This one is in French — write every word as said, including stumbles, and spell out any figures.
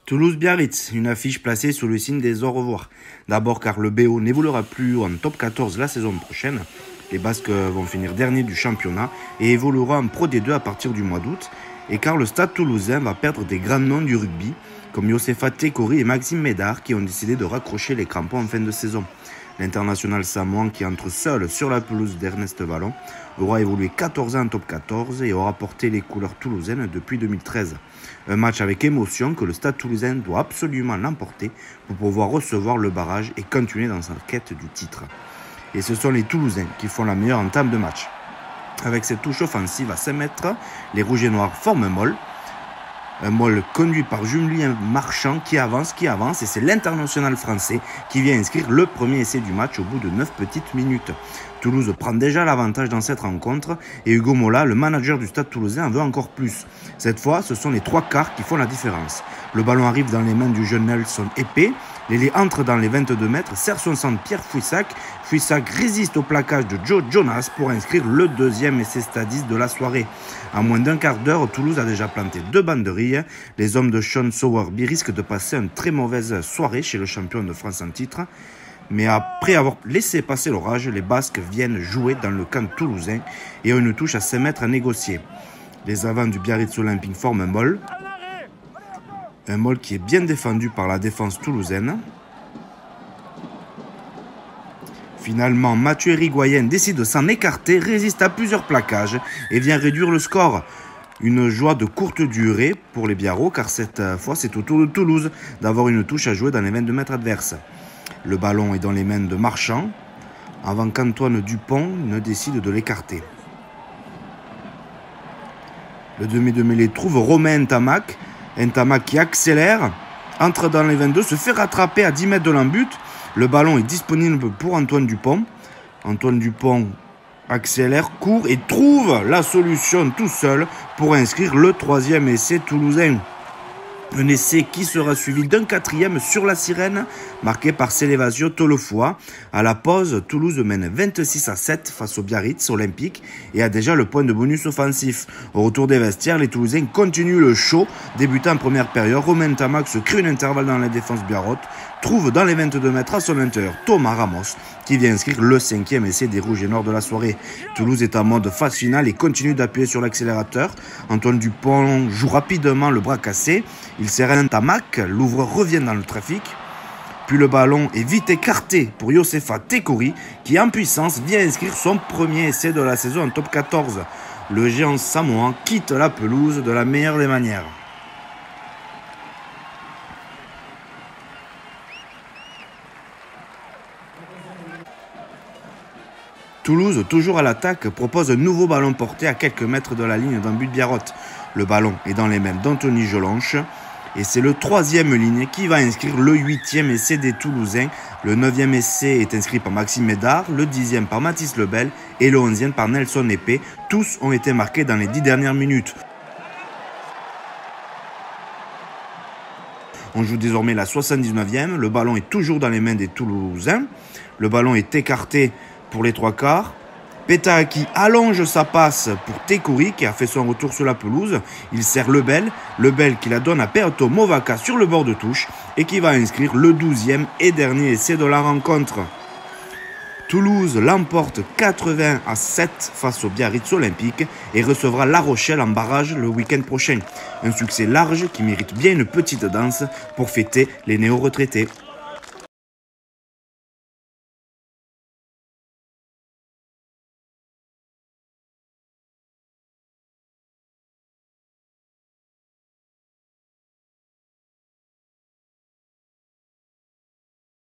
Toulouse-Biarritz, une affiche placée sous le signe des au revoir. D'abord car le B O n'évoluera plus en top quatorze la saison prochaine. Les Basques vont finir dernier du championnat et évoluera en Pro D deux à partir du mois d'août. Et car le Stade Toulousain va perdre des grands noms du rugby, comme Youssefa Tekori et Maxime Médard qui ont décidé de raccrocher les crampons en fin de saison. L'international samoan qui entre seul sur la pelouse d'Ernest Vallon aura évolué quatorze ans en top quatorze et aura porté les couleurs toulousaines depuis deux mille treize. Un match avec émotion que le Stade Toulousain doit absolument l'emporter pour pouvoir recevoir le barrage et continuer dans sa quête du titre. Et ce sont les Toulousains qui font la meilleure entame de match. Avec cette touche offensive à cinq mètres, les Rouges et Noirs forment un molle. Un molle conduit par Julien Marchand qui avance, qui avance et c'est l'international français qui vient inscrire le premier essai du match au bout de neuf petites minutes. Toulouse prend déjà l'avantage dans cette rencontre et Hugo Mola, le manager du Stade Toulousain, en veut encore plus. Cette fois, ce sont les trois quarts qui font la différence. Le ballon arrive dans les mains du jeune Nelson Épée. L'ailier entre dans les vingt-deux mètres, serre son centre Pierre Fouissac. Fouissac résiste au plaquage de Joe Jonas pour inscrire le deuxième essai stadiste de la soirée. En moins d'un quart d'heure, Toulouse a déjà planté deux banderilles. Les hommes de Sean Sowerby risquent de passer une très mauvaise soirée chez le champion de France en titre. Mais après avoir laissé passer l'orage, les Basques viennent jouer dans le camp toulousain et ont une touche à cinq mètres à négocier. Les avants du Biarritz Olympique forment un molle. Un molle qui est bien défendu par la défense toulousaine. Finalement, Mathieu Irigoyen décide de s'en écarter, résiste à plusieurs plaquages et vient réduire le score. Une joie de courte durée pour les Biarros car cette fois c'est au tour de Toulouse d'avoir une touche à jouer dans les vingt-deux mètres adverses. Le ballon est dans les mains de Marchand avant qu'Antoine Dupont ne décide de l'écarter. Le demi de mêlée trouve Romain Ntamak. Ntamak qui accélère, entre dans les vingt-deux, se fait rattraper à dix mètres de l'embut. Le ballon est disponible pour Antoine Dupont. Antoine Dupont accélère, court et trouve la solution tout seul pour inscrire le troisième essai toulousain. Un essai qui sera suivi d'un quatrième sur la sirène, marqué par Célevasio Tolofoa. À la pause, Toulouse mène vingt-six à sept face au Biarritz Olympique et a déjà le point de bonus offensif. Au retour des vestiaires, les Toulousains continuent le show. Débutant en première période, Romain Ntamak se crée une intervalle dans la défense biarrote, trouve dans les vingt-deux mètres à son intérieur Thomas Ramos qui vient inscrire le cinquième essai des Rouges et Noirs de la soirée. Toulouse est en mode phase finale et continue d'appuyer sur l'accélérateur. Antoine Dupont joue rapidement le bras cassé. Il serre un Ntamak, l'ouvreur revient dans le trafic. Puis le ballon est vite écarté pour Youssefa Tekori qui en puissance vient inscrire son premier essai de la saison en top quatorze. Le géant samoan quitte la pelouse de la meilleure des manières. Toulouse, toujours à l'attaque, propose un nouveau ballon porté à quelques mètres de la ligne d'un but biarrote. Le ballon est dans les mains d'Anthony Jolonche et c'est le troisième ligne qui va inscrire le huitième essai des Toulousains. Le neuvième essai est inscrit par Maxime Médard, le dixième par Mathis Lebel et le onzième par Nelson Épée. Tous ont été marqués dans les dix dernières minutes. On joue désormais la soixante-dix-neuvième. Le ballon est toujours dans les mains des Toulousains. Le ballon est écarté pour les trois quarts. Petahaki allonge sa passe pour Tekori qui a fait son retour sur la pelouse. Il sert Lebel. Lebel qui la donne à Peato Movaca sur le bord de touche et qui va inscrire le douzième et dernier essai de la rencontre. Toulouse l'emporte quatre-vingts à sept face au Biarritz Olympique et recevra La Rochelle en barrage le week-end prochain. Un succès large qui mérite bien une petite danse pour fêter les néo-retraités.